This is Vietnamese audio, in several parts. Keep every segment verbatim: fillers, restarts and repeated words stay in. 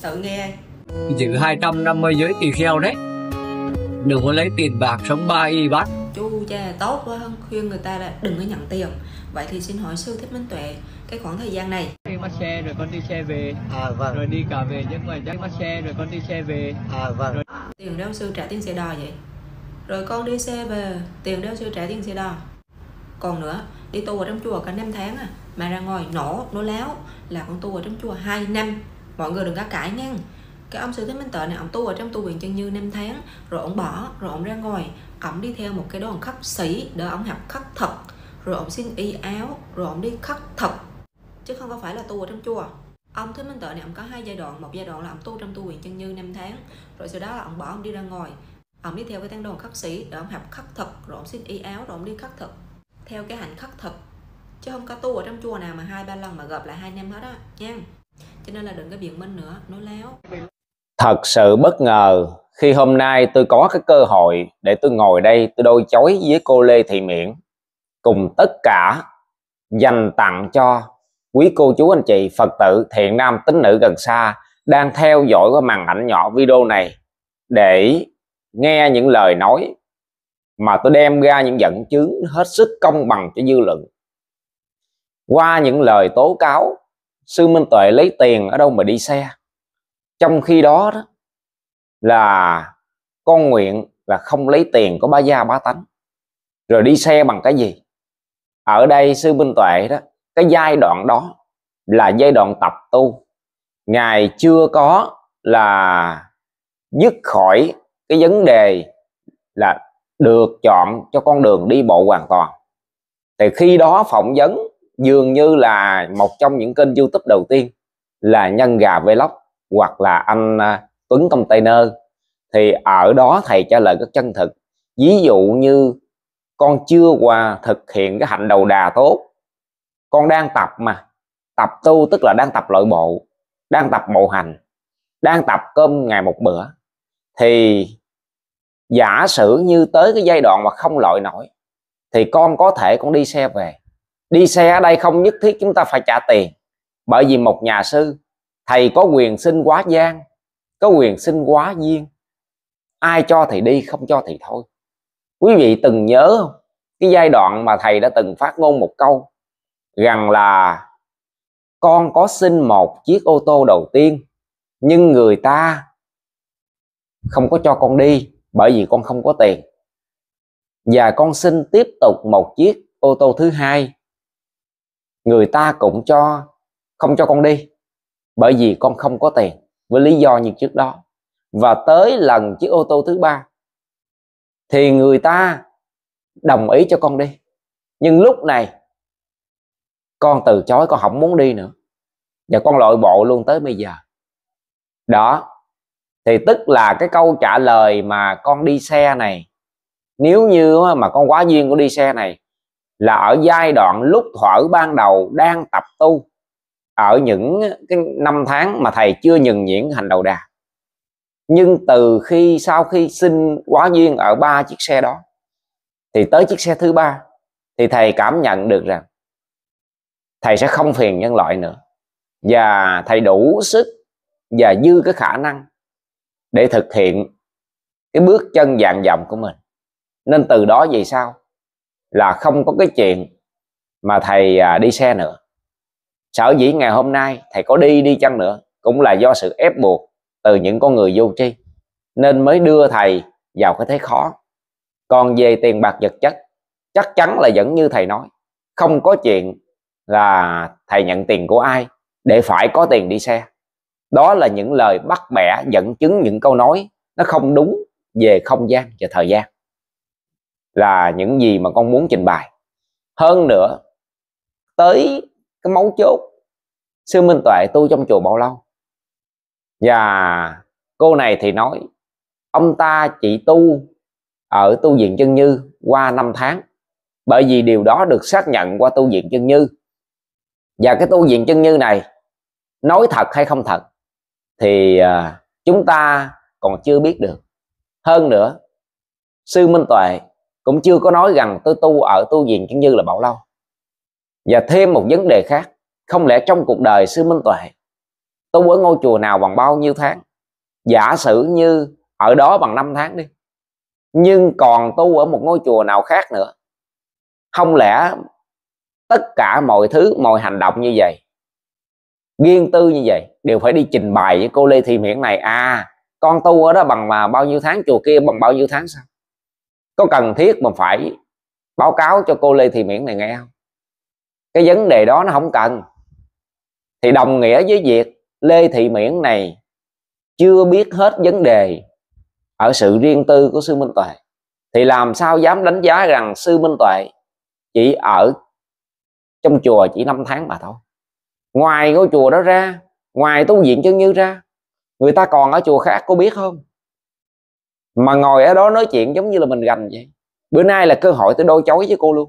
Tự nghe. Giữ hai trăm năm mươi giới tỳ kheo đấy. Đừng có lấy tiền bạc sống ba y bát. Chú cha tốt quá, khuyên người ta là đừng có nhận tiền. Vậy thì xin hỏi sư Thích Minh Tuệ, cái khoảng thời gian này Đi bắt xe rồi con đi xe về. À vâng. Rồi đi cả về nhưng mà chắc bắt xe rồi con đi xe về. À vâng. Rồi... tiền đâu sư trả tiền xe đò vậy? Rồi con đi xe về, tiền đâu sư trả tiền xe đò? Còn nữa, đi tu ở trong chùa cả năm tháng à, mà ra ngoài nổ, nổ láo là con tu ở trong chùa hai năm. Mọi người đừng có cãi nha. Cái ông sư Thích Minh Tuệ này, ông tu ở trong tu viện Chân Như năm tháng, rồi ông bỏ, rồi ông ra ngoài, ông đi theo một cái đoàn khất sĩ để ông học khất thực, rồi ông xin y áo, rồi ông đi khất thực, chứ không có phải là tu ở trong chùa. Ông Thích Minh Tuệ này, ông có hai giai đoạn. Một giai đoạn là ông tu trong tu viện Chân Như năm tháng, rồi sau đó là ông bỏ, ông đi ra ngoài, ông đi theo cái tăng đoàn khất sĩ để ông học khất thực, rồi ông xin y áo, rồi ông đi khất thực theo cái hạnh khất thực, chứ không có tu ở trong chùa nào mà hai ba lần mà gặp lại hai năm hết á nha. Cho nên là đừng có biện minh nữa, nói láo. Thật sự bất ngờ khi hôm nay tôi có cái cơ hội để tôi ngồi đây tôi đôi chói với cô Lê Thị Miễn, cùng tất cả dành tặng cho quý cô chú anh chị Phật tử thiện nam tín nữ gần xa đang theo dõi qua màn ảnh nhỏ video này, để nghe những lời nói mà tôi đem ra những dẫn chứng hết sức công bằng cho dư luận. Qua những lời tố cáo sư Minh Tuệ lấy tiền ở đâu mà đi xe, trong khi đó, đó là con nguyện là không lấy tiền của bá gia bá tánh, rồi đi xe bằng cái gì? Ở đây sư Minh Tuệ đó, cái giai đoạn đó là giai đoạn tập tu, ngài chưa có là dứt khỏi cái vấn đề là được chọn cho con đường đi bộ hoàn toàn. Thì khi đó phỏng vấn dường như là một trong những kênh YouTube đầu tiên là Nhân Gà Vlog hoặc là anh Tuấn Container, thì ở đó thầy trả lời rất chân thực. Ví dụ như con chưa qua thực hiện cái hạnh đầu đà tốt, con đang tập mà tập tu, tức là đang tập nội bộ, đang tập bộ hành, đang tập cơm ngày một bữa, thì giả sử như tới cái giai đoạn mà không lội nổi thì con có thể con đi xe về. Đi xe ở đây không nhất thiết chúng ta phải trả tiền, bởi vì một nhà sư thầy có quyền xin quá gian, có quyền xin quá duyên, ai cho thì đi, không cho thì thôi. Quý vị từng nhớ không, cái giai đoạn mà thầy đã từng phát ngôn một câu rằng là con có xin một chiếc ô tô đầu tiên nhưng người ta không có cho con đi bởi vì con không có tiền, và con xin tiếp tục một chiếc ô tô thứ hai, người ta cũng cho không cho con đi bởi vì con không có tiền, với lý do như trước đó. Và tới lần chiếc ô tô thứ ba thì người ta đồng ý cho con đi, nhưng lúc này con từ chối, con không muốn đi nữa, và con lội bộ luôn tới bây giờ. Đó thì tức là cái câu trả lời mà con đi xe này, nếu như mà con quá duyên của đi xe này, là ở giai đoạn lúc thuở ban đầu đang tập tu, ở những cái năm tháng mà thầy chưa nhường nhuyễn hành đầu đà. Nhưng từ khi sau khi xin quá duyên ở ba chiếc xe đó, thì tới chiếc xe thứ ba thì thầy cảm nhận được rằng thầy sẽ không phiền nhân loại nữa, và thầy đủ sức và dư cái khả năng để thực hiện cái bước chân vạn dặm của mình. Nên từ đó về sau là không có cái chuyện mà thầy đi xe nữa. Sở dĩ ngày hôm nay thầy có đi đi chăng nữa cũng là do sự ép buộc từ những con người vô tri, nên mới đưa thầy vào cái thế khó. Còn về tiền bạc vật chất, chắc chắn là vẫn như thầy nói, không có chuyện là thầy nhận tiền của ai để phải có tiền đi xe. Đó là những lời bắt bẻ dẫn chứng, những câu nói nó không đúng về không gian và thời gian, là những gì mà con muốn trình bày. Hơn nữa, tới cái mấu chốt, sư Minh Tuệ tu trong chùa bao lâu? Và cô này thì nói ông ta chỉ tu ở tu viện Chân Như qua năm tháng, bởi vì điều đó được xác nhận qua tu viện Chân Như. Và cái tu viện Chân Như này nói thật hay không thật thì à, chúng ta còn chưa biết được. Hơn nữa, sư Minh Tuệ cũng chưa có nói rằng tôi tu ở tu viện Chân Như là bao lâu. Và thêm một vấn đề khác, không lẽ trong cuộc đời sư Minh Tuệ tu ở ngôi chùa nào bằng bao nhiêu tháng, giả sử như ở đó bằng năm tháng đi, nhưng còn tu ở một ngôi chùa nào khác nữa, không lẽ tất cả mọi thứ, mọi hành động như vậy, riêng tư như vậy, đều phải đi trình bày với cô Lê Thị Miễn này, à con tu ở đó bằng mà bao nhiêu tháng, chùa kia bằng bao nhiêu tháng sao? Có cần thiết mà phải báo cáo cho cô Lê Thị Miễn này nghe không? Cái vấn đề đó nó không cần. Thì đồng nghĩa với việc Lê Thị Miễn này chưa biết hết vấn đề ở sự riêng tư của sư Minh Tuệ, thì làm sao dám đánh giá rằng sư Minh Tuệ chỉ ở trong chùa chỉ năm tháng mà thôi. Ngoài ngôi chùa đó ra, ngoài tu viện Chân Như ra, người ta còn ở chùa khác, cô biết không? Mà ngồi ở đó nói chuyện giống như là mình gành vậy. Bữa nay là cơ hội tôi đối chối với cô luôn.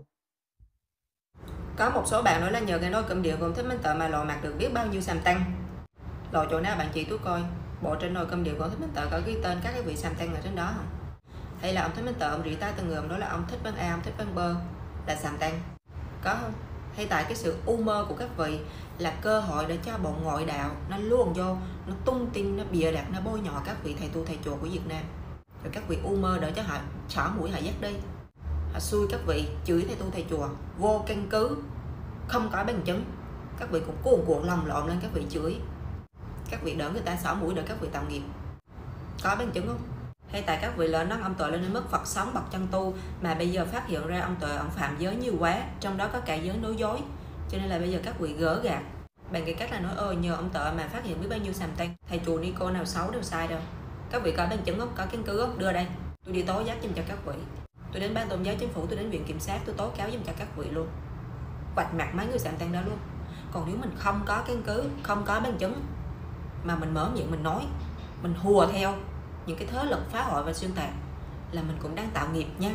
Có một số bạn nói là nhờ cái nôi cơm điện của ông Thích Minh Tuệ mà lò mặt được biết bao nhiêu sàm tăng. Lò chỗ nào bạn chỉ tôi coi, bộ trên nồi cơm điện của ông Thích Minh Tuệ có ghi tên các cái vị sàm tăng ở trên đó không? Hay là ông Thích Minh Tuệ ông rỉ tay từng người, ông đó là ông Thích Văn A, ông Thích Văn Bơ là sàm tăng, có không? Hay tại cái sự u mơ của các vị là cơ hội để cho bọn ngoại đạo nó luồn vô, nó tung tin, nó bịa đặt, nó bôi nhọ các vị thầy tu thầy chùa của Việt Nam, rồi các vị u mơ để cho họ xỏ mũi họ dắt đi, họ xui các vị chửi thầy tu thầy chùa vô căn cứ, không có bằng chứng, các vị cũng cuồn cuộn lòng lộn lên các vị chửi, các vị đỡ người ta xỏ mũi để các vị tạo nghiệp, có bằng chứng không? Hay tại các vị lớn nâng ông Tuệ lên đến mức Phật sống bậc chân tu, mà bây giờ phát hiện ra ông Tuệ ông phạm giới nhiều quá, trong đó có cả giới nói dối, cho nên là bây giờ các vị gỡ gạt bằng cái cách là nói ơi nhờ ông Tuệ mà phát hiện biết bao nhiêu sàm tăng, thầy chùa ni cô nào xấu đâu sai đâu, các vị có bằng chứng không, có căn cứ không, đưa đây tôi đi tố giác giùm cho các vị, tôi đến ban tôn giáo chính phủ, tôi đến viện kiểm sát, tôi tố cáo giùm cho các vị luôn, vạch mặt mấy người sàm tăng đó luôn. Còn nếu mình không có căn cứ, không có bằng chứng mà mình mở miệng mình nói, mình hùa theo những cái thế lực phá hoại và xuyên tạc, là mình cũng đang tạo nghiệp nha.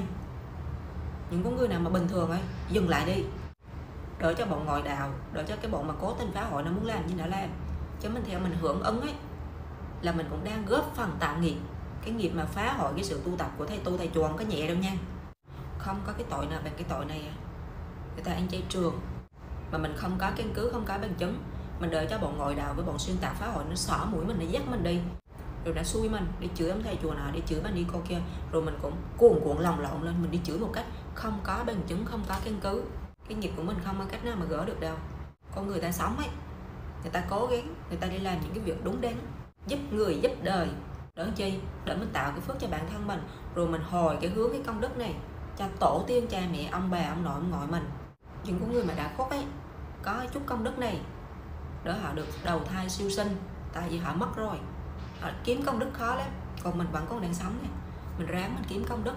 Những con người nào mà bình thường ấy, dừng lại đi, đỡ cho bọn ngoại đạo, đỡ cho cái bọn mà cố tình phá hoại nó muốn làm như nó làm, chứ mình theo mình hưởng ứng ấy, là mình cũng đang góp phần tạo nghiệp. Cái nghiệp mà phá hoại cái sự tu tập của thầy tu thầy chùa không có nhẹ đâu nha. Không có cái tội nào bằng cái tội này à. Người ta ăn chay trường mà mình không có căn cứ, không có bằng chứng, mình đợi cho bọn ngoại đạo với bọn xuyên tạc phá hoại nó xỏ mũi mình, nó dắt mình đi, rồi đã xui mình đi chửi ông thầy chùa nào, đi chửi bà ni cô kia, rồi mình cũng cuồn cuộn lòng lộn lên, mình đi chửi một cách không có bằng chứng, không có căn cứ. Cái nghiệp của mình không có cách nào mà gỡ được đâu. Con người ta sống ấy, người ta cố gắng, người ta đi làm những cái việc đúng đắn, giúp người giúp đời, đỡ chi để mình tạo cái phước cho bản thân mình, rồi mình hồi cái hướng cái công đức này cho tổ tiên cha mẹ, ông bà ông nội ông ngoại mình. Những con người mà đã khuất ấy, có chút công đức này để họ được đầu thai siêu sinh, tại vì họ mất rồi, họ kiếm công đức khó lắm. Còn mình vẫn còn đang sống này, mình ráng mình kiếm công đức,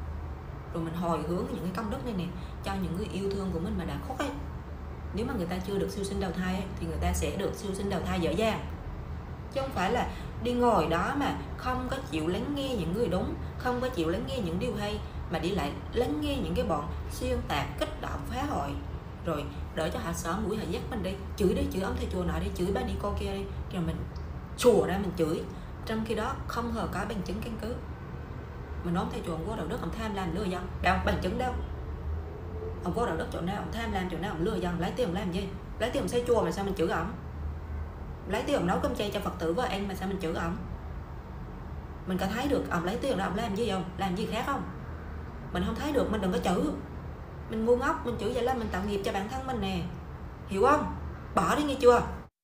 rồi mình hồi hướng những cái công đức này nè cho những người yêu thương của mình mà đã khuất ấy. Nếu mà người ta chưa được siêu sinh đầu thai ấy, thì người ta sẽ được siêu sinh đầu thai dễ dàng, chứ không phải là đi ngồi đó mà không có chịu lắng nghe những người đúng, không có chịu lắng nghe những điều hay, mà đi lại lắng nghe những cái bọn xuyên tạc, kích động, phá hoại, rồi đợi cho họ xỏ mũi họ dắt mình đi, chửi đi, chửi ông thầy chùa nọ đi, chửi bà đi cô kia đi, rồi mình chùa ra mình chửi, trong khi đó không hề có bằng chứng căn cứ. Mình nói ông thầy chùa ông có đạo đức, ông tham lam lừa dân, đâu bằng chứng đâu. Ông có đạo đức chỗ nào, ông tham lam chỗ nào, ông lừa dân, lấy tiền ông làm gì? Lấy tiền ông xây chùa mà sao mình chửi ông? Lấy tiền ông nấu cơm chay cho Phật tử với anh mà sao mình chửi ông? Mình có thấy được ông lấy tiền đó ông làm gì không? Làm gì khác không? Mình không thấy được, mình đừng có chửi. Mình ngu ngốc, mình chửi vậy là mình tạo nghiệp cho bản thân mình nè, hiểu không? Bỏ đi nghe chưa?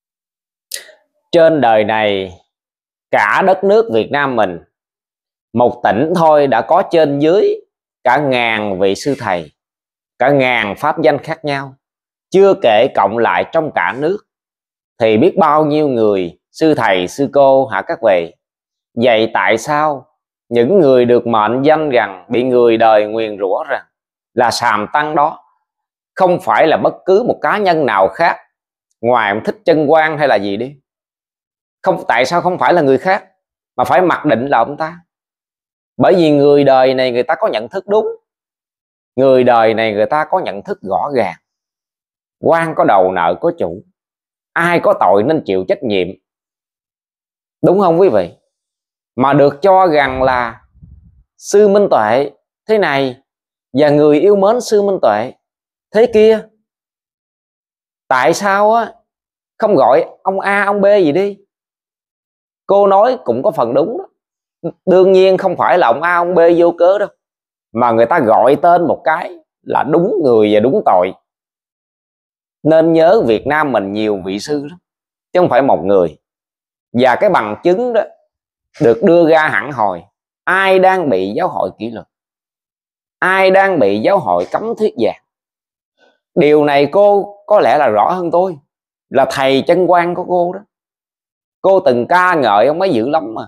Trên đời này, cả đất nước Việt Nam mình, một tỉnh thôi đã có trên dưới cả ngàn vị sư thầy, cả ngàn pháp danh khác nhau, chưa kể cộng lại trong cả nước thì biết bao nhiêu người sư thầy sư cô hả các vị. Vậy tại sao những người được mệnh danh rằng bị người đời nguyền rủa rằng là sàm tăng đó không phải là bất cứ một cá nhân nào khác ngoài ông Thích Chân Quang hay là gì đi, không, tại sao không phải là người khác mà phải mặc định là ông ta? Bởi vì người đời này người ta có nhận thức đúng, người đời này người ta có nhận thức rõ ràng, quan có đầu nợ có chủ, ai có tội nên chịu trách nhiệm, đúng không quý vị? Mà được cho rằng là sư Minh Tuệ thế này và người yêu mến sư Minh Tuệ thế kia. Tại sao á không gọi ông A ông B gì đi. Cô nói cũng có phần đúng đó. Đương nhiên không phải là ông A ông B vô cớ đâu, mà người ta gọi tên một cái là đúng người và đúng tội. Nên nhớ Việt Nam mình nhiều vị sư lắm, chứ không phải một người. Và cái bằng chứng đó được đưa ra hẳn hồi. Ai đang bị giáo hội kỷ luật, ai đang bị giáo hội cấm thuyết giảng. Điều này cô có lẽ là rõ hơn tôi, là thầy chân quan của cô đó. Cô từng ca ngợi ông ấy dữ lắm mà.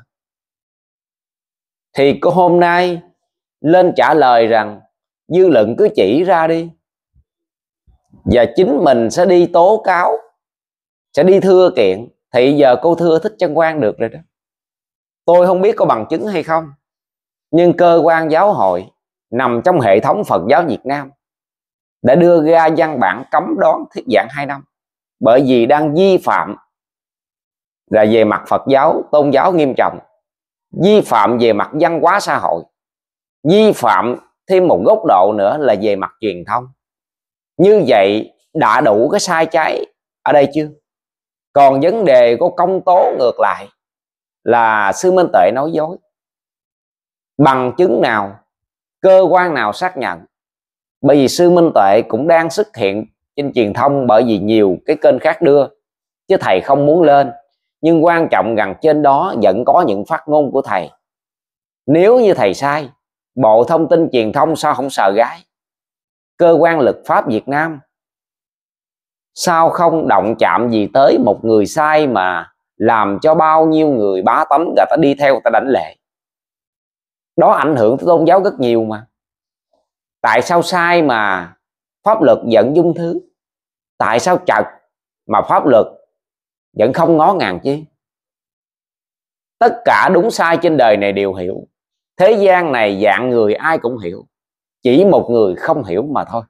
Thì cô hôm nay lên trả lời rằng dư luận cứ chỉ ra đi, và chính mình sẽ đi tố cáo, sẽ đi thưa kiện. Thì giờ cô thưa Thích Chân Quan được rồi đó. Tôi không biết có bằng chứng hay không, nhưng cơ quan giáo hội nằm trong hệ thống Phật giáo Việt Nam đã đưa ra văn bản cấm đoán thuyết giảng hai năm, bởi vì đang vi phạm là về mặt Phật giáo tôn giáo nghiêm trọng, vi phạm về mặt văn hóa xã hội, vi phạm thêm một góc độ nữa là về mặt truyền thông. Như vậy đã đủ cái sai trái ở đây chưa? Còn vấn đề của công tố ngược lại là sư Minh Tuệ nói dối, bằng chứng nào, cơ quan nào xác nhận? Bởi vì sư Minh Tuệ cũng đang xuất hiện trên truyền thông, bởi vì nhiều cái kênh khác đưa, chứ thầy không muốn lên. Nhưng quan trọng rằng trên đó vẫn có những phát ngôn của thầy. Nếu như thầy sai, Bộ Thông tin Truyền thông sao không sợ gái? Cơ quan luật pháp Việt Nam sao không động chạm gì tới một người sai mà làm cho bao nhiêu người bá tánh người ta đi theo, người ta đảnh lệ? Đó ảnh hưởng tới tôn giáo rất nhiều mà. Tại sao sai mà pháp luật vẫn dung thứ? Tại sao trật mà pháp luật vẫn không ngó ngàng chi? Tất cả đúng sai trên đời này đều hiểu. Thế gian này dạng người ai cũng hiểu, chỉ một người không hiểu mà thôi.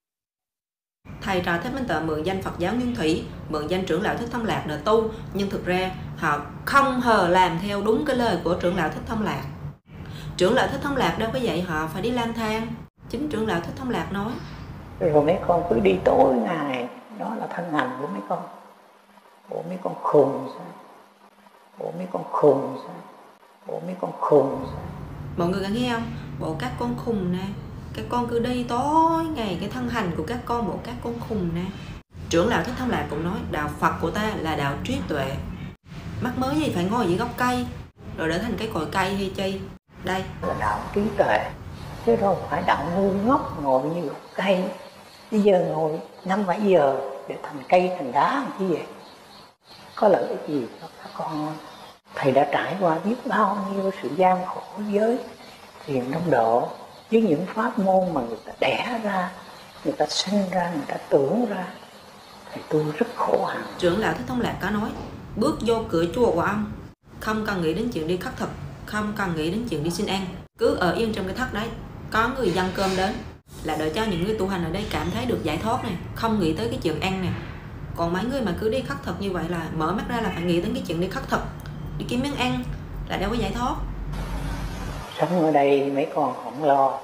Thầy trò Thích Minh Tuệ mượn danh Phật giáo Nguyên Thủy, mượn danh trưởng lão Thích Thông Lạc để tu, nhưng thực ra họ không hề làm theo đúng cái lời của trưởng lão Thích Thông Lạc. Trưởng lão Thích Thông Lạc đâu có dạy họ phải đi lang thang. Chính trưởng lão Thích Thông Lạc nói. Rồi mấy con cứ đi tối ngày, đó là thân hành của mấy con. Bộ mấy con khùng sao? Bộ mấy con khùng sao? Bộ mấy con khùng sao? Mọi người có nghe không? Bộ các con khùng nè. Các con cứ đi tối ngày, cái thân hành của các con, bộ các con khùng nè. Trưởng lão Thích Thông Lạc cũng nói đạo Phật của ta là đạo trí tuệ. Mắc mới gì phải ngồi dưới gốc cây rồi để thành cái cội cây hay chi? Đây là đạo trí tuệ, chứ đâu phải đạo ngu ngốc ngồi như gốc cây. Bây giờ ngồi năm bảy giờ để thành cây thành đá làm chi vậy? Có lợi ích gì cho các con? Thầy đã trải qua biết bao nhiêu sự gian khổ với thiền đông độ, với những pháp môn mà người ta đẻ ra, người ta sinh ra, người ta tưởng ra. Thầy tu rất khổ hạnh. Trưởng lão Thích Thông Lạc có nói bước vô cửa chùa của ông không cần nghĩ đến chuyện đi khất thực, không cần nghĩ đến chuyện đi xin ăn, cứ ở yên trong cái thất đấy, có người dâng cơm đến là đợi cho những người tu hành ở đây cảm thấy được giải thoát này, không nghĩ tới cái chuyện ăn này. Còn mấy người mà cứ đi khất thực như vậy là mở mắt ra là phải nghĩ đến cái chuyện đi khất thực, đi kiếm miếng ăn, là đâu có giải thoát. Sống ở đây mấy con không lo,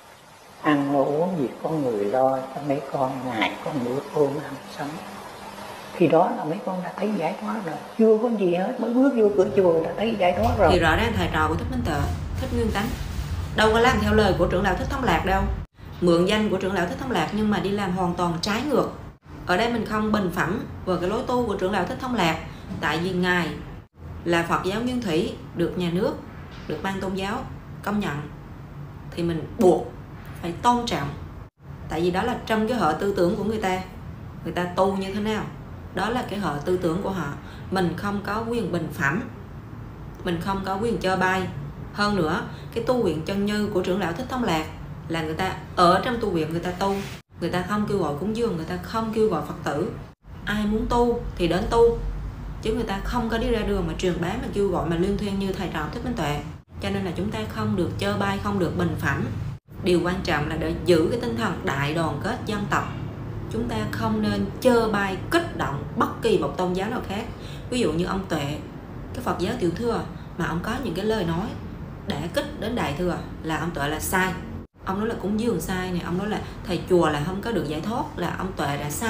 ăn uống gì có người lo cho mấy con, ngày con bữa cơm ăn sống. Khi đó là mấy con đã thấy giải thoát rồi, chưa có gì hết, mới bước vô cửa chùa đã thấy giải thoát rồi. Thì rõ ràng thầy trò của Thích Minh Tuệ, Thích Nguyên Tánh đâu có làm theo lời của trưởng lão Thích Thông Lạc đâu. Mượn danh của trưởng lão Thích Thông Lạc nhưng mà đi làm hoàn toàn trái ngược. Ở đây mình không bình phẩm về cái lối tu của trưởng lão Thích Thông Lạc, tại vì ngài là Phật giáo Nguyên Thủy, được nhà nước, được ban tôn giáo công nhận, thì mình buộc phải tôn trọng. Tại vì đó là trong cái hệ tư tưởng của người ta. Người ta tu như thế nào, đó là cái hệ tư tưởng của họ. Mình không có quyền bình phẩm, mình không có quyền chơ bai. Hơn nữa, cái tu viện chân như của trưởng lão Thích Thông Lạc là người ta ở trong tu viện người ta tu, người ta không kêu gọi cúng dường, người ta không kêu gọi Phật tử. Ai muốn tu thì đến tu, chứ người ta không có đi ra đường mà truyền bá, mà kêu gọi, mà liên thuyên như thầy trò Thích Minh Tuệ. Cho nên là chúng ta không được chơ bai, không được bình phẩm. Điều quan trọng là để giữ cái tinh thần đại đoàn kết dân tộc. Chúng ta không nên chơ bai, kích động bất kỳ một tôn giáo nào khác. Ví dụ như ông Tuệ, cái Phật giáo Tiểu Thừa, mà ông có những cái lời nói để kích đến Đại Thừa là ông Tuệ là sai. Ông nói là cúng dường sai này, ông nói là thầy chùa là không có được giải thoát là ông Tuệ đã sai.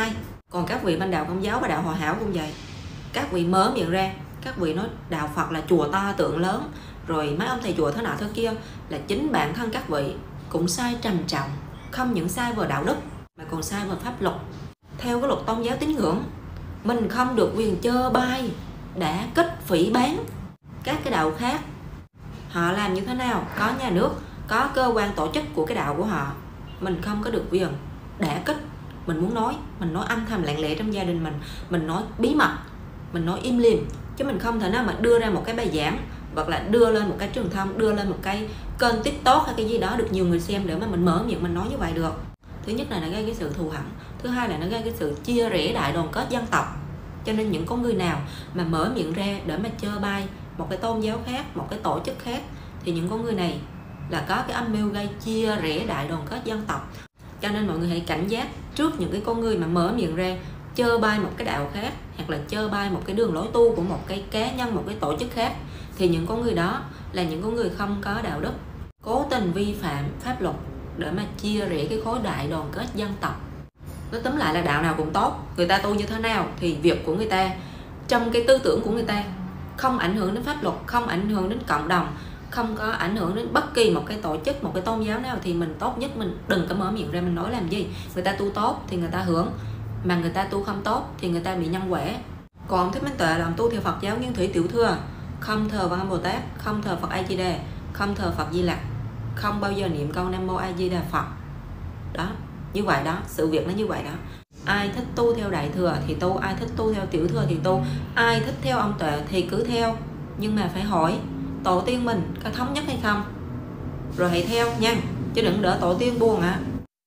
Còn các vị bên đạo Công giáo và đạo Hòa Hảo cũng vậy. Các vị mở miệng ra, các vị nói đạo Phật là chùa to tượng lớn, rồi mấy ông thầy chùa thế nọ thế kia, là chính bản thân các vị cũng sai trầm trọng. Không những sai về đạo đức mà còn sai về pháp luật. Theo cái luật tôn giáo tín ngưỡng, mình không được quyền chơ bai, đã kích, phỉ báng các cái đạo khác. Họ làm như thế nào? Có nhà nước, có cơ quan tổ chức của cái đạo của họ, mình không có được quyền đã kích. Mình muốn nói, mình nói âm thầm lặng lẽ trong gia đình mình, mình nói bí mật, mình nói im lìm, chứ mình không thể nào mà đưa ra một cái bài giảng hoặc là đưa lên một cái truyền thông, đưa lên một cái kênh TikTok hay cái gì đó được nhiều người xem để mà mình mở miệng mình nói như vậy được. Thứ nhất là nó gây cái sự thù hận, thứ hai là nó gây cái sự chia rẽ đại đoàn kết dân tộc. Cho nên những con người nào mà mở miệng ra để mà chơ bai một cái tôn giáo khác, một cái tổ chức khác, thì những con người này là có cái âm mưu gây chia rẽ đại đoàn kết dân tộc. Cho nên mọi người hãy cảnh giác trước những cái con người mà mở miệng ra chơ bai một cái đạo khác, hoặc là chơ bai một cái đường lối tu của một cái cá nhân, một cái tổ chức khác. Thì những con người đó là những con người không có đạo đức, cố tình vi phạm pháp luật để mà chia rẽ cái khối đại đoàn kết dân tộc. Nó tóm lại là đạo nào cũng tốt, người ta tu như thế nào thì việc của người ta, trong cái tư tưởng của người ta, không ảnh hưởng đến pháp luật, không ảnh hưởng đến cộng đồng, không có ảnh hưởng đến bất kỳ một cái tổ chức, một cái tôn giáo nào, thì mình tốt nhất mình đừng có mở miệng ra mình nói làm gì. Người ta tu tốt thì người ta hưởng, mà người ta tu không tốt thì người ta bị nhân quả. Còn ông Thích Minh Tuệ là ông tu theo Phật giáo Nguyên Thủy Tiểu Thừa, không thờ Văn Bồ Tát, không thờ Phật A Di Đà, không thờ Phật Di Lặc, không bao giờ niệm câu Nam Mô A Di Đà Phật. Đó, như vậy đó, sự việc nó như vậy đó. Ai thích tu theo Đại Thừa thì tu, ai thích tu theo Tiểu Thừa thì tu, ai thích theo ông Tuệ thì cứ theo, nhưng mà phải hỏi tổ tiên mình có thống nhất hay không, rồi hãy theo nha, chứ đừng đỡ tổ tiên buồn ạ. À.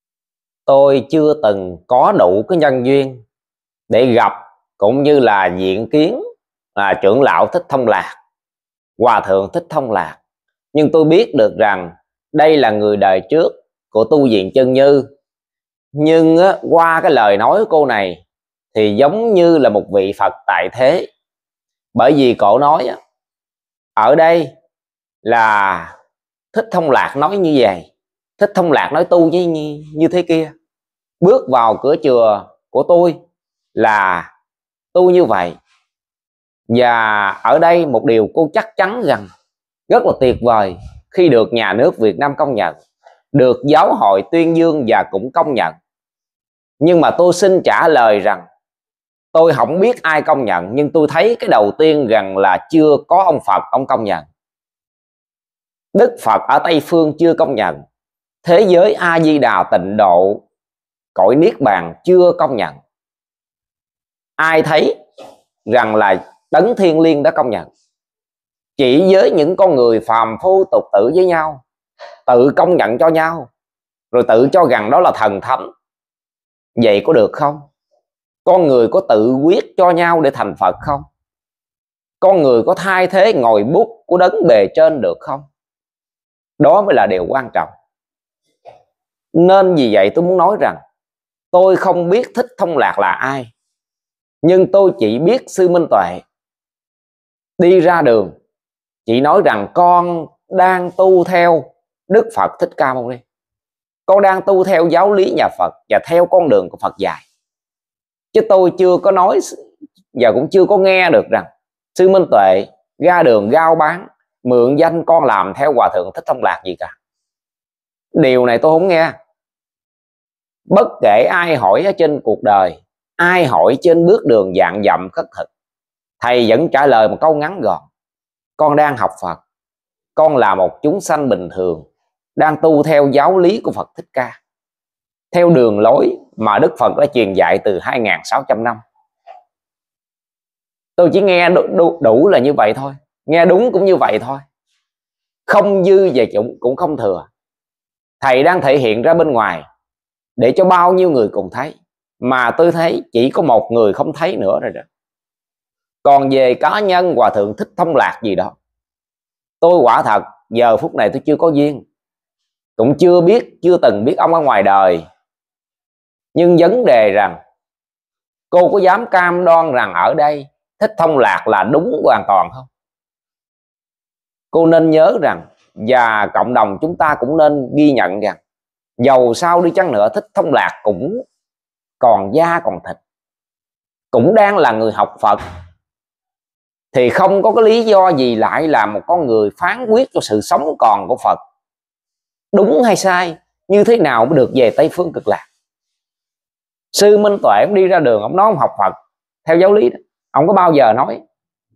Tôi chưa từng có đủ cái nhân duyên để gặp cũng như là diện kiến là trưởng lão Thích Thông Lạc, Hòa thượng Thích Thông Lạc, nhưng tôi biết được rằng đây là người đời trước của tu viện Chân Như. Nhưng á, qua cái lời nói của cô này thì giống như là một vị Phật tại thế. Bởi vì cổ nói á, ở đây là Thích Thông Lạc nói như vậy, Thích Thông Lạc nói tu như, như, như thế kia. Bước vào cửa chùa của tôi là tu như vậy. Và ở đây một điều cô chắc chắn rằng rất là tuyệt vời khi được nhà nước Việt Nam công nhận, được giáo hội tuyên dương và cũng công nhận. Nhưng mà tôi xin trả lời rằng tôi không biết ai công nhận, nhưng tôi thấy cái đầu tiên rằng là chưa có ông Phật ông công nhận, Đức Phật ở Tây Phương chưa công nhận, thế giới A Di Đà Tịnh Độ cõi Niết Bàn chưa công nhận. Ai thấy rằng là Đấng Thiên Liêng đã công nhận. Chỉ với những con người phàm phu tục tử với nhau, tự công nhận cho nhau, rồi tự cho rằng đó là thần thánh, vậy có được không? Con người có tự quyết cho nhau để thành Phật không? Con người có thay thế ngòi bút của Đấng bề trên được không? Đó mới là điều quan trọng. Nên vì vậy tôi muốn nói rằng tôi không biết Thích Thông Lạc là ai, nhưng tôi chỉ biết Sư Minh Tuệ đi ra đường chỉ nói rằng con đang tu theo Đức Phật Thích Ca Mâu Ni, con đang tu theo giáo lý nhà Phật và theo con đường của Phật dạy. Chứ tôi chưa có nói và cũng chưa có nghe được rằng Sư Minh Tuệ ra đường rao bán mượn danh con làm theo Hòa thượng Thích Thông Lạc gì cả. Điều này tôi không nghe. Bất kể ai hỏi ở trên cuộc đời, ai hỏi trên bước đường dạng dặm khất thực, thầy vẫn trả lời một câu ngắn gọn: con đang học Phật, con là một chúng sanh bình thường, đang tu theo giáo lý của Phật Thích Ca, theo đường lối mà Đức Phật đã truyền dạy từ hai nghìn sáu trăm năm. Tôi chỉ nghe đủ, đủ, đủ là như vậy thôi, nghe đúng cũng như vậy thôi, không dư và cũng, cũng không thừa. Thầy đang thể hiện ra bên ngoài để cho bao nhiêu người cùng thấy, mà tôi thấy chỉ có một người không thấy nữa rồi đó. Còn về cá nhân Hòa thượng Thích Thông Lạc gì đó, tôi quả thật giờ phút này tôi chưa có duyên, cũng chưa biết, chưa từng biết ông ở ngoài đời. Nhưng vấn đề rằng cô có dám cam đoan rằng ở đây Thích Thông Lạc là đúng hoàn toàn không? Cô nên nhớ rằng, và cộng đồng chúng ta cũng nên ghi nhận rằng, dầu sao đi chăng nữa Thích Thông Lạc cũng còn da còn thịt, cũng đang là người học Phật, thì không có cái lý do gì lại là một con người phán quyết cho sự sống còn của Phật đúng hay sai, như thế nào mới được về Tây Phương Cực Lạc. Sư Minh Tuệ ông đi ra đường, ông nói ông học Phật theo giáo lý đó, ông có bao giờ nói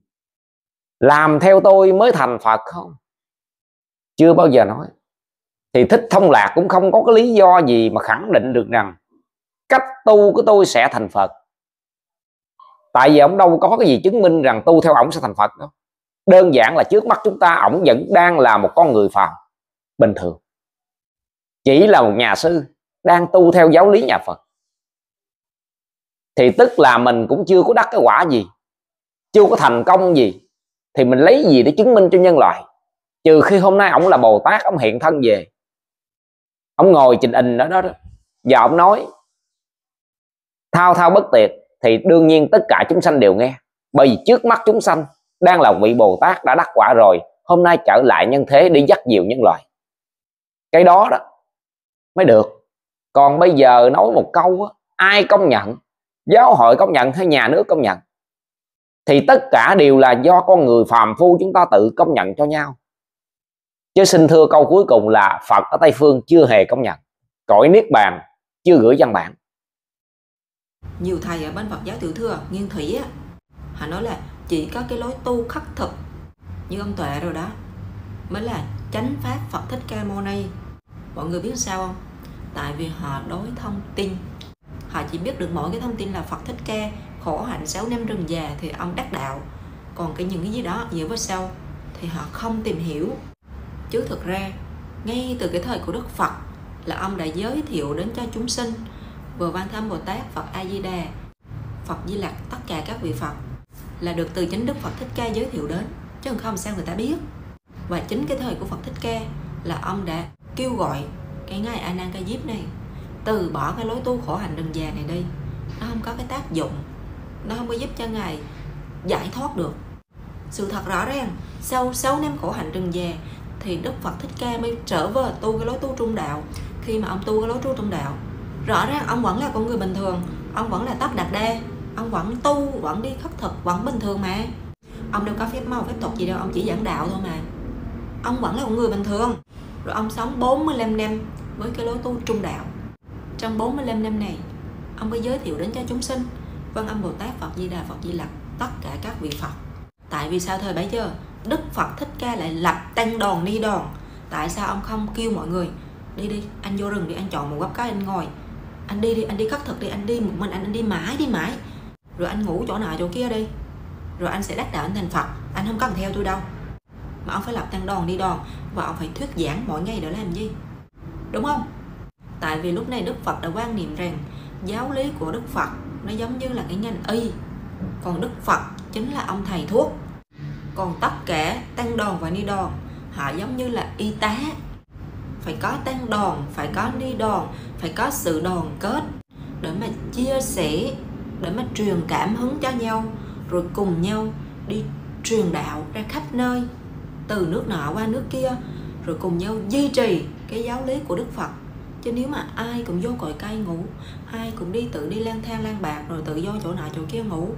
làm theo tôi mới thành Phật không? Chưa bao giờ nói. Thì Thích Thông Lạc cũng không có cái lý do gì mà khẳng định được rằng cách tu của tôi sẽ thành Phật. Tại vì ông đâu có cái gì chứng minh rằng tu theo ổng sẽ thành Phật đâu. Đơn giản là trước mắt chúng ta ổng vẫn đang là một con người phàm bình thường, chỉ là một nhà sư đang tu theo giáo lý nhà Phật. Thì tức là mình cũng chưa có đắc cái quả gì, chưa có thành công gì, thì mình lấy gì để chứng minh cho nhân loại? Trừ khi hôm nay ổng là Bồ Tát, ổng hiện thân về, ổng ngồi trình hình ở đó, đó và ổng nói thao thao bất tuyệt, thì đương nhiên tất cả chúng sanh đều nghe. Bởi vì trước mắt chúng sanh đang là vị Bồ Tát đã đắc quả rồi, hôm nay trở lại nhân thế đi dắt dìu nhân loại. Cái đó đó mới được. Còn bây giờ nói một câu đó, ai công nhận? Giáo hội công nhận hay nhà nước công nhận? Thì tất cả đều là do con người phàm phu chúng ta tự công nhận cho nhau. Chứ xin thưa câu cuối cùng là Phật ở Tây Phương chưa hề công nhận, cõi Niết Bàn chưa gửi văn bản. Nhiều thầy ở bên Phật giáo Tiểu Thừa Nguyên Thủy á, họ nói là chỉ có cái lối tu khắc thực như ông Tuệ rồi đó mới là chánh pháp Phật Thích Ca Mâu Ni. Mọi người biết sao không? Tại vì họ đối thông tin, họ chỉ biết được mỗi cái thông tin là Phật Thích Ca khổ hạnh sáu năm rừng già thì ông đắc đạo, còn cái những cái gì đó giữa với sau thì họ không tìm hiểu. Chứ thực ra ngay từ cái thời của Đức Phật là ông đã giới thiệu đến cho chúng sinh Vừa Văn Tham Bồ Tát, Phật A Di Đà, Phật Di Lặc, tất cả các vị Phật là được từ chính Đức Phật Thích Ca giới thiệu đến, chứ không sao người ta biết. Và chính cái thời của Phật Thích Ca là ông đã kêu gọi cái ngài A Nan Ca Diếp này từ bỏ cái lối tu khổ hạnh rừng già này đi, nó không có cái tác dụng, nó không có giúp cho ngài giải thoát được. Sự thật rõ ràng sau sáu năm khổ hạnh rừng già thì Đức Phật Thích Ca mới trở về tu cái lối tu trung đạo. Khi mà ông tu cái lối tu trung đạo, rõ ràng ông vẫn là con người bình thường, ông vẫn là Tất Đạt Đa, ông vẫn tu, vẫn đi khất thực, vẫn bình thường mà. Ông đâu có phép màu phép thuật gì đâu, ông chỉ giảng đạo thôi mà. Ông vẫn là một người bình thường. Rồi ông sống bốn mươi lăm năm với cái lối tu trung đạo. Trong bốn mươi lăm năm này, ông có giới thiệu đến cho chúng sinh Văn Âm Bồ Tát, Phật Di Đà, Phật Di Lặc, tất cả các vị Phật. Tại vì sao thời bấy giờ Đức Phật Thích Ca lại lập tăng đoàn ni đoàn? Tại sao ông không kêu mọi người đi đi, anh vô rừng đi, anh chọn một góc cái anh ngồi, anh đi đi, anh đi khất thực đi, anh đi một mình, anh, anh đi mãi đi mãi, rồi anh ngủ chỗ nào chỗ kia đi, rồi anh sẽ đắc đạo anh thành Phật, anh không cần theo tôi đâu. Mà ông phải lập tăng đoàn đi đoàn và ông phải thuyết giảng mỗi ngày để làm gì? Đúng không? Tại vì lúc này Đức Phật đã quan niệm rằng giáo lý của Đức Phật nó giống như là cái ngành y, còn Đức Phật chính là ông thầy thuốc. Còn tất cả tăng đoàn và ni đoàn họ giống như là y tá. Phải có tăng đoàn, phải có ni đoàn, phải có sự đoàn kết để mà chia sẻ, để mà truyền cảm hứng cho nhau, rồi cùng nhau đi truyền đạo ra khắp nơi, từ nước nọ qua nước kia, rồi cùng nhau duy trì cái giáo lý của Đức Phật. Chứ nếu mà ai cũng vô cội cây ngủ, ai cũng đi tự đi lang thang lang bạc, rồi tự vô chỗ nọ chỗ kia ngủ,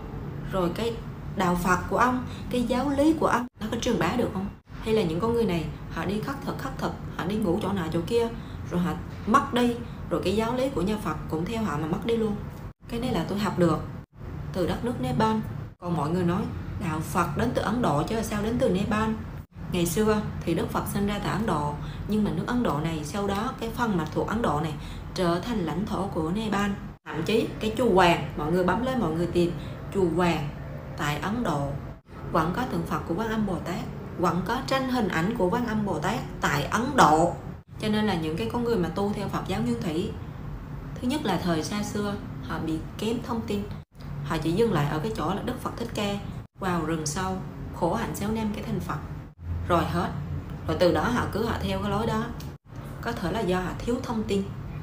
rồi cái đạo Phật của ông, cái giáo lý của ông nó có truyền bá được không? Hay là những con người này họ đi khất thực khất thực, họ đi ngủ chỗ nào chỗ kia, rồi họ mất đi, rồi cái giáo lý của nhà Phật cũng theo họ mà mất đi luôn. Cái này là tôi học được từ đất nước Nepal. Còn mọi người nói đạo Phật đến từ Ấn Độ chứ sao đến từ Nepal? Ngày xưa thì Đức Phật sinh ra tại Ấn Độ, nhưng mà nước Ấn Độ này sau đó cái phần mà thuộc Ấn Độ này trở thành lãnh thổ của Nepal. Thậm chí cái chùa Hoàng, mọi người bấm lên mọi người tìm chùa Hoàng tại Ấn Độ vẫn có tượng Phật của Quan Âm Bồ Tát, vẫn có tranh hình ảnh của Quan Âm Bồ Tát tại Ấn Độ. Cho nên là những cái con người mà tu theo Phật giáo Nguyên Thủy, thứ nhất là thời xa xưa họ bị kém thông tin, họ chỉ dừng lại ở cái chỗ là Đức Phật Thích Ca vào rừng sâu khổ hạnh sáu năm cái thành Phật rồi hết. Rồi từ đó họ cứ họ theo cái lối đó. Có thể là do họ thiếu thông tin,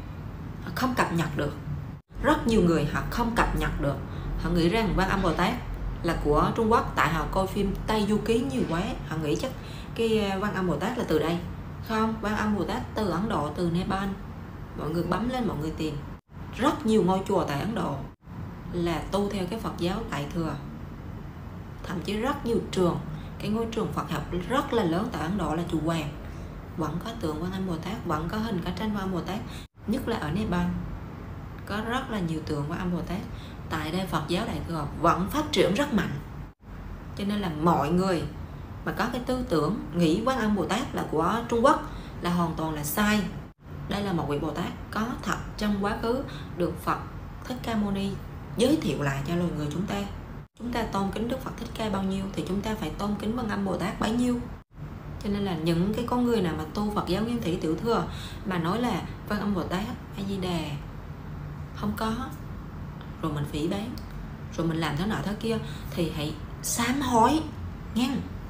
họ không cập nhật được. Rất nhiều người họ không cập nhật được, họ nghĩ rằng Quan Âm Bồ Tát là của Trung Quốc, tại họ coi phim Tây Du Ký nhiều quá, họ nghĩ chắc cái Quan Âm Bồ Tát là từ đây. Không, Quan Âm Bồ Tát từ Ấn Độ, từ Nepal. Mọi người bấm lên mọi người tìm rất nhiều ngôi chùa tại Ấn Độ là tu theo cái Phật giáo Đại Thừa. Thậm chí rất nhiều trường, cái ngôi trường Phật học rất là lớn tại Ấn Độ là chùa Hoàng, vẫn có tượng Quan Âm Bồ Tát, vẫn có hình có tranh Quan Âm Bồ Tát. Nhất là ở Nepal có rất là nhiều tượng Quan Âm Bồ Tát. Tại đây Phật giáo Đại Thừa vẫn phát triển rất mạnh. Cho nên là mọi người mà có cái tư tưởng nghĩ Quan Âm Bồ Tát là của Trung Quốc là hoàn toàn là sai. Đây là một vị Bồ Tát có thật trong quá khứ, được Phật Thích Ca Mâu Ni giới thiệu lại cho loài người chúng ta. Chúng ta tôn kính Đức Phật Thích Ca bao nhiêu thì chúng ta phải tôn kính Quan Âm Bồ Tát bấy nhiêu. Cho nên là những cái con người nào mà tu Phật giáo Nguyên Thủy Tiểu Thừa mà nói là Quan Âm Bồ Tát, A Di Đà không có, rồi mình phỉ báng, rồi mình làm thế nọ thế kia, thì hãy sám hối nghe.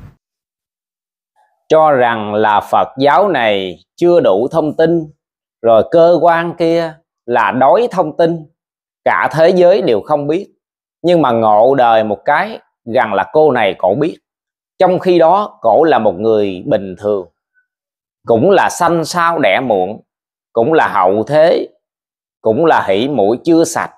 Cho rằng là Phật giáo này chưa đủ thông tin, rồi cơ quan kia là đói thông tin, cả thế giới đều không biết. Nhưng mà ngộ đời một cái rằng là cô này cổ biết. Trong khi đó cổ là một người bình thường, cũng là sanh sao đẻ muộn, cũng là hậu thế, cũng là hỉ mũi chưa sạch,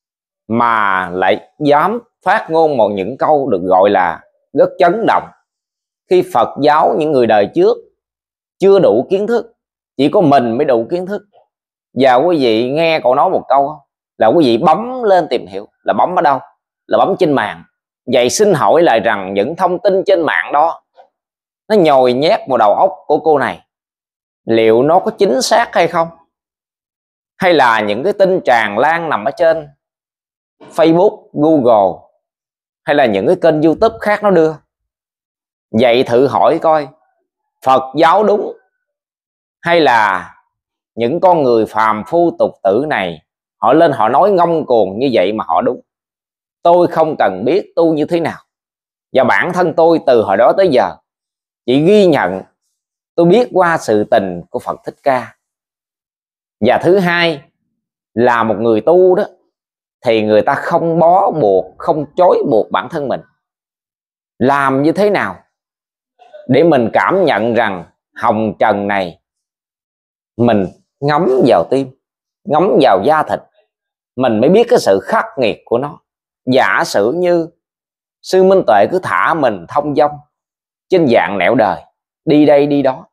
mà lại dám phát ngôn một những câu được gọi là rất chấn động. Khi Phật giáo những người đời trước chưa đủ kiến thức, chỉ có mình mới đủ kiến thức. Và quý vị nghe cậu nói một câu là quý vị bấm lên tìm hiểu, là bấm ở đâu? Là bấm trên mạng. Vậy xin hỏi lại rằng những thông tin trên mạng đó nó nhồi nhét vào đầu óc của cô này, liệu nó có chính xác hay không? Hay là những cái tin tràn lan nằm ở trên Facebook, Google, hay là những cái kênh YouTube khác nó đưa? Vậy thử hỏi coi, Phật giáo đúng hay là những con người phàm phu tục tử này họ lên họ nói ngông cuồng như vậy mà họ đúng? Tôi không cần biết tu như thế nào, và bản thân tôi từ hồi đó tới giờ chỉ ghi nhận tôi biết qua sự tình của Phật Thích Ca. Và thứ hai là một người tu đó thì người ta không bó buộc, không trói buộc bản thân mình. Làm như thế nào để mình cảm nhận rằng hồng trần này mình ngấm vào tim, ngấm vào da thịt, mình mới biết cái sự khắc nghiệt của nó. Giả sử như Sư Minh Tuệ cứ thả mình thông dong trên dạng nẻo đời, đi đây đi đó,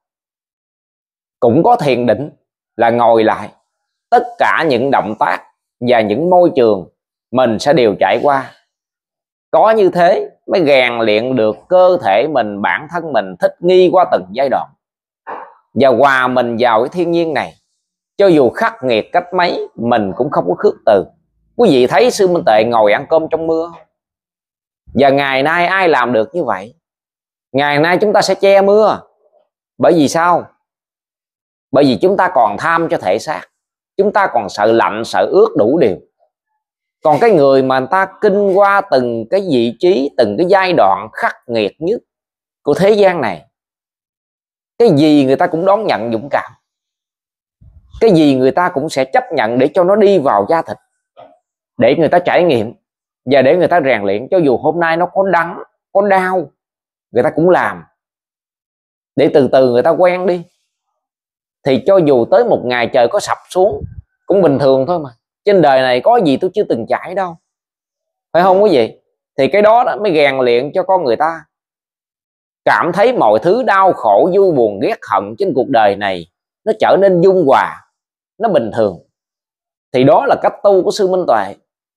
cũng có thiền định là ngồi lại, tất cả những động tác và những môi trường mình sẽ đều trải qua. Có như thế mới rèn luyện được cơ thể mình, bản thân mình thích nghi qua từng giai đoạn và hòa mình vào cái thiên nhiên này. Cho dù khắc nghiệt cách mấy mình cũng không có khước từ. Quý vị thấy Sư Minh Tuệ ngồi ăn cơm trong mưa, và ngày nay ai làm được như vậy? Ngày nay chúng ta sẽ che mưa. Bởi vì sao? Bởi vì chúng ta còn tham cho thể xác, chúng ta còn sợ lạnh, sợ ướt đủ điều. Còn cái người mà người ta kinh qua từng cái vị trí, từng cái giai đoạn khắc nghiệt nhất của thế gian này, cái gì người ta cũng đón nhận dũng cảm, cái gì người ta cũng sẽ chấp nhận để cho nó đi vào da thịt, để người ta trải nghiệm và để người ta rèn luyện. Cho dù hôm nay nó có đắng, có đau, người ta cũng làm để từ từ người ta quen đi. Thì cho dù tới một ngày trời có sập xuống cũng bình thường thôi mà. Trên đời này có gì tôi chưa từng trải đâu, phải không quý vị? Thì cái đó, đó mới rèn luyện cho con người ta cảm thấy mọi thứ đau khổ, vui buồn, ghét hận trên cuộc đời này nó trở nên dung hòa, nó bình thường. Thì đó là cách tu của Sư Minh Tuệ.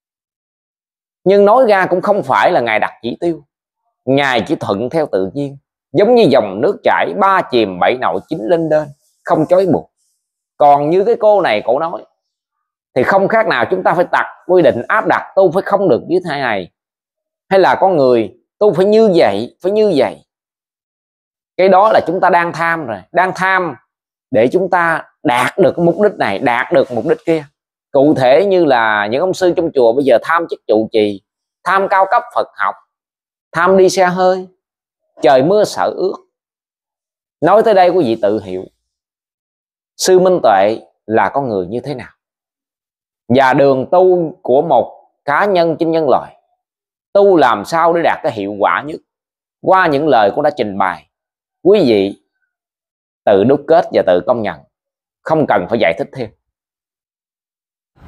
Nhưng nói ra cũng không phải là Ngài đặt chỉ tiêu, Ngài chỉ thuận theo tự nhiên, giống như dòng nước chảy, ba chìm bảy nổi chín lên đên, không trói buộc. Còn như cái cô này cổ nói thì không khác nào chúng ta phải đặt quy định áp đặt tu phải không được như thế này, hay là con người tu phải như vậy, phải như vậy. Cái đó là chúng ta đang tham rồi, đang tham để chúng ta đạt được mục đích này, đạt được mục đích kia. Cụ thể như là những ông sư trong chùa bây giờ tham chức trụ trì, tham cao cấp Phật học, tham đi xe hơi, trời mưa sợ ướt. Nói tới đây quý vị tự hiểu Sư Minh Tuệ là con người như thế nào, và đường tu của một cá nhân trên nhân loại tu làm sao để đạt cái hiệu quả nhất. Qua những lời cô đã trình bày, quý vị tự đúc kết và tự công nhận, không cần phải giải thích thêm.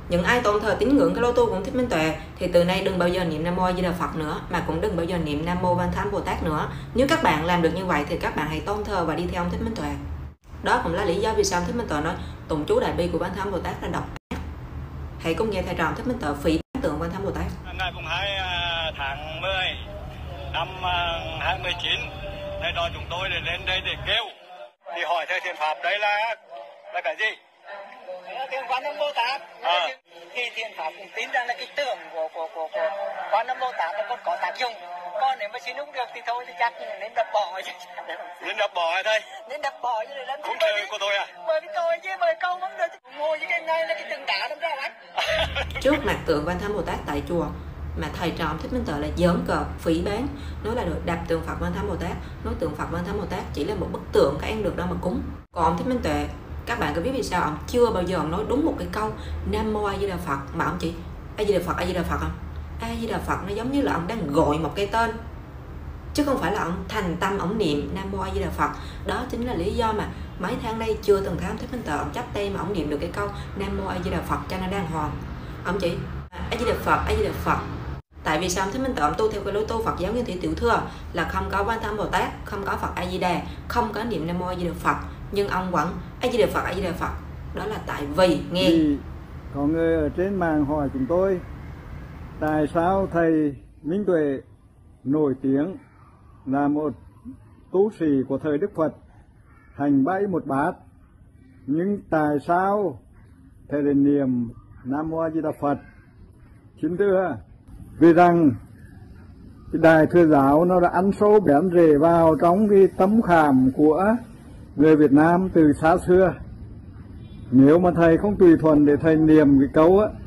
Những ai tôn thờ tín ngưỡng cái lối tu của Thích Minh Tuệ thì từ nay đừng bao giờ niệm Nam Mô A Di Đà Phật nữa, mà cũng đừng bao giờ niệm Nam Mô Văn Thám Bồ Tát nữa. Nếu các bạn làm được như vậy thì các bạn hãy tôn thờ và đi theo ông Thích Minh Tuệ. Đó cũng là lý do vì sao Thích Minh Tuệ nói tụng chú Đại Bi của Văn Thám Bồ Tát là độc ác. Hãy cùng nghe thầy trò Thích Minh Tuệ phỉ bán tượng Văn Thám Bồ Tát. Ngày mùng hai tháng mười năm hai mươi chín, thầy trò chúng tôi để lên đây để kêu. Thì hỏi thầy thiền pháp đấy là là cái gì? Tiếng Quan Âm Bồ Tát. À. Thì thiền pháp cũng tin rằng là cái tưởng của của của, của Quan Âm Bồ Tát nó còn có tác dụng. Còn nếu mà xin đúng được thì thôi thì chắc nên đập bỏ chứ. Nên đập bỏ hả thầy? Nên đập bỏ như lên. Không chơi của tôi à? Bởi vì tôi chứ bởi câu không được. Ngồi như cái ngay là cái từng đá đâm ra anh. Trước mặt tượng Văn Thám Bồ Tát tại chùa mà thầy trò Thích Minh Tuệ là giỡn cợt, phỉ báng, nói là được đập tượng Phật Văn Thám Bồ Tát, nói tượng Phật Văn Thám Bồ Tát chỉ là một bức tượng các em được đâu mà cúng. Còn ông Thích Minh Tuệ, các bạn có biết vì sao ông chưa bao giờ ông nói đúng một cái câu Nam Mô A Di Đà Phật, mà ông chỉ A Di Đà Phật, A Di Đà Phật không? A Di Đà Phật nó giống như là ông đang gọi một cái tên, chứ không phải là ông thành tâm ông niệm Nam Mô A Di Đà Phật. Đó chính là lý do mà mấy tháng nay chưa từng thấy ông Thích Minh Tuệ ông chắp tay mà ông niệm được cái câu Nam Mô A Di Đà Phật cho nó đàng hoàng. Ông chỉ A Di Đà Phật, A Di Đà Phật. Tại vì sao ông Thích Minh Tuệ ông tu theo cái lối tu Phật giáo Nguyên Thủy Tiểu Thừa là không có Văn Thám Bồ Tát, không có Phật A Di Đà, không có niệm Nam Mô A Di Đà Phật, nhưng ông vẫn A Di Đà Phật, A Di Đà Phật. Đó là tại vì nghe vì có người ở trên mạng hỏi chúng tôi tại sao thầy Minh Tuệ nổi tiếng là một tu sĩ của thời Đức Phật, hành bãi một bát, nhưng tại sao thầy lại niệm Nam Mô A Di Đà Phật? Xin thưa, vì rằng cái Đại Thừa Giáo nó đã ăn sâu bén rễ vào trong cái tấm khảm của người Việt Nam từ xa xưa. Nếu mà thầy không tùy thuận để thầy niệm cái câu á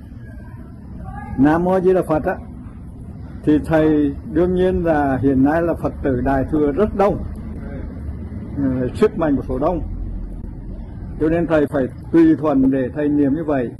Nam Mô A Di Đà Phật á, thì thầy đương nhiên là hiện nay là Phật tử Đại Thừa rất đông, sức mạnh của số đông, cho nên thầy phải tùy thuận để thầy niệm như vậy.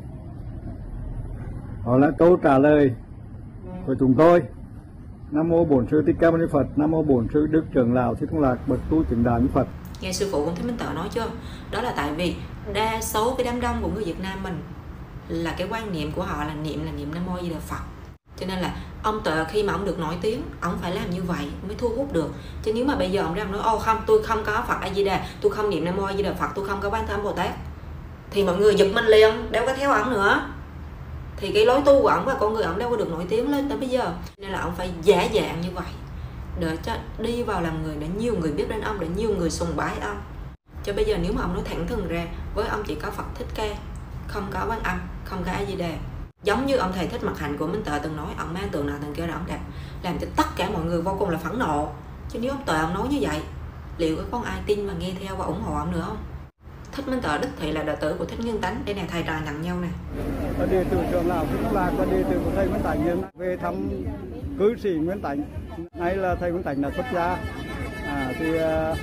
Đó là câu trả lời của chúng tôi. Nam Mô Bổn Sư Thích Ca Mâu Ni Phật. Nam Mô Bổn Sư Đức Trưởng Lão Thích Thông Lạc bậc tu chứng đạo như Phật. Nghe sư phụ cũng Thích Minh Tuệ nói chưa? Đó là tại vì đa số cái đám đông của người Việt Nam mình là cái quan niệm của họ là niệm là niệm Nam Mô A Di Đà Phật. Cho nên là ông Tuệ khi mà ông được nổi tiếng, ông phải làm như vậy mới thu hút được. Chứ nếu mà bây giờ ông ra nói ô không, tôi không có Phật A Di Đà, tôi không niệm Nam Mô A Di Đà Phật, tôi không có Văn Thám Bồ Tát, thì mọi người giật mình liền, đâu có theo ông nữa. Thì cái lối tu của ông và con người ông đâu có được nổi tiếng lên tới bây giờ. Nên là ông phải giả dạng như vậy để cho đi vào làm người, để nhiều người biết đến ông, để nhiều người sùng bái ông. Cho bây giờ nếu mà ông nói thẳng thừng ra, với ông chỉ có Phật Thích Ca, không có Quan Âm, không có A Di Đà. Giống như ông thầy Thích Mặc Hạnh của Minh Tuệ từng nói, ông mang tượng nào từng kia là ông đẹp, làm cho tất cả mọi người vô cùng là phẫn nộ. Chứ nếu ông Tuệ ông nói như vậy, liệu có con ai tin và nghe theo và ủng hộ ông nữa không? Thích Minh Tuệ đích thị là đệ tử của Thích Nguyên Tánh. Đây này, thầy trò nhận nhau nè. Và đệ tử Trưởng Lão Thích Thông Lạc và đệ tử của thầy Nguyễn Tánh về thăm cư sĩ Nguyễn Tánh. Nay là thầy Nguyễn Tánh là xuất gia. À, thì à,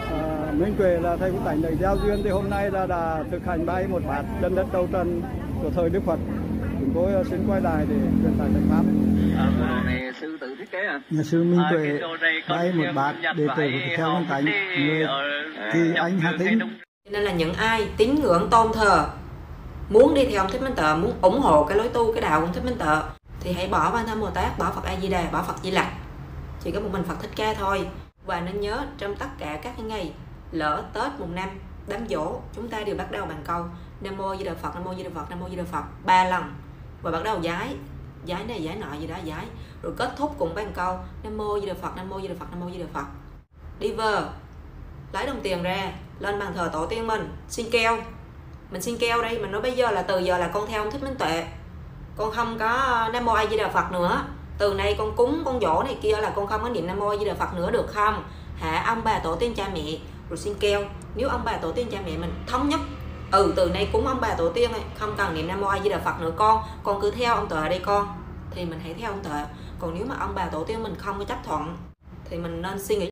à, Minh Tuệ là thầy Nguyễn Tánh được giao duyên, thì hôm nay là đã thực hành bay một bát chân đất đầu trần của thời Đức Phật. Chúng tôi xin quay lại để truyền tải thầy pháp. À, này sư tự thiết kế à? Nhà sư Minh Tuệ bay một bát đệ tử của theo Nguyễn Tánh, người thì anh Hà Tĩnh. Nên là những ai tín ngưỡng tôn thờ, muốn đi theo ông Thích Minh Tuệ, muốn ủng hộ cái lối tu, cái đạo của ông Thích Minh Tuệ, thì hãy bỏ Văn Thám Bồ Tát, bỏ Phật A Di Đà, bỏ Phật Di Lặc, chỉ có một mình Phật Thích Ca thôi. Và nên nhớ trong tất cả các cái ngày lỡ Tết mùng năm, đám giỗ, chúng ta đều bắt đầu bằng câu Nam Mô A Di Đà Phật, Nam Mô A Di Đà Phật, Nam Mô A Di Đà Phật ba lần, và bắt đầu giái giái này giái nọ gì đó giái, rồi kết thúc cùng bằng câu Nam Mô A Di Đà Phật, Nam Mô A Di Đà Phật, Nam Mô A Di Đà Phật. Đi vờ lấy đồng tiền ra lên bàn thờ tổ tiên mình, xin keo, mình xin keo đây, mình nói bây giờ là từ giờ là con theo ông Thích Minh Tuệ, con không có Nam Mô A Di Đà Phật nữa, từ nay con cúng con dỗ này kia là con không có niệm Nam Mô A Di Đà Phật nữa, được không hả ông bà tổ tiên cha mẹ? Rồi xin keo, nếu ông bà tổ tiên cha mẹ mình thống nhất ừ từ nay cúng ông bà tổ tiên này, không cần niệm Nam Mô A Di Đà Phật nữa, con con cứ theo ông Tuệ đây con, thì mình hãy theo ông Tuệ. Còn nếu mà ông bà tổ tiên mình không có chấp thuận thì mình nên suy nghĩ